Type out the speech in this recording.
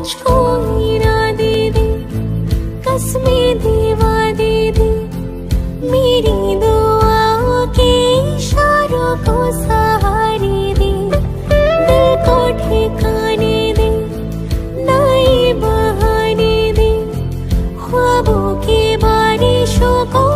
मुझको इरादे दे, कसमें दीवा दे दे, मेरी दुआओं के इशारों को सहारे दे, दिल को ठिकाने दे, नए बहाने दे, ख्वाबों की बारिशों को